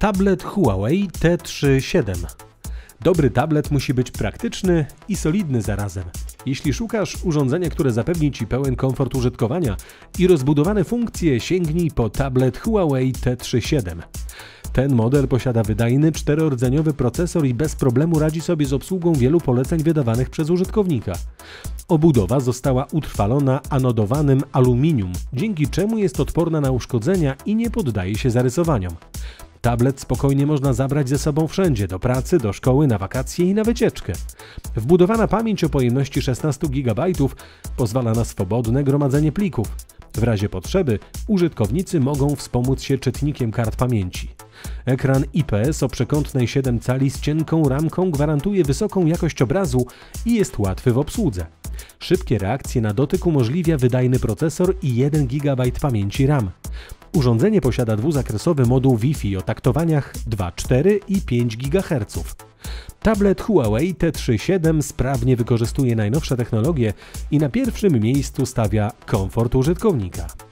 Tablet Huawei T3.7. Dobry tablet musi być praktyczny i solidny zarazem. Jeśli szukasz urządzenia, które zapewni Ci pełen komfort użytkowania i rozbudowane funkcje, sięgnij po tablet Huawei T3.7. Ten model posiada wydajny, 4-rdzeniowy procesor i bez problemu radzi sobie z obsługą wielu poleceń wydawanych przez użytkownika. Obudowa została utrwalona anodowanym aluminium, dzięki czemu jest odporna na uszkodzenia i nie poddaje się zarysowaniom. Tablet spokojnie można zabrać ze sobą wszędzie, do pracy, do szkoły, na wakacje i na wycieczkę. Wbudowana pamięć o pojemności 16 GB pozwala na swobodne gromadzenie plików. W razie potrzeby użytkownicy mogą wspomóc się czytnikiem kart pamięci. Ekran IPS o przekątnej 7 cali z cienką ramką gwarantuje wysoką jakość obrazu i jest łatwy w obsłudze. Szybkie reakcje na dotyk umożliwia wydajny procesor i 1 GB pamięci RAM. Urządzenie posiada dwuzakresowy moduł Wi-Fi o taktowaniach 2,4 i 5 GHz. Tablet Huawei T3.7 sprawnie wykorzystuje najnowsze technologie i na pierwszym miejscu stawia komfort użytkownika.